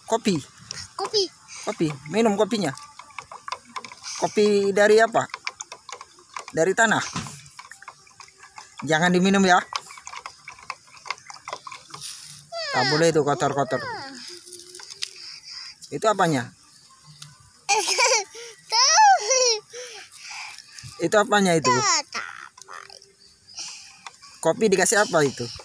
Kopi. Kopi. Kopi. Minum kopinya. Kopi dari apa? Dari tanah. Jangan diminum ya. Tak boleh itu kotor-kotor. Itu apanya? Itu apanya itu? Kopi dikasih apa itu?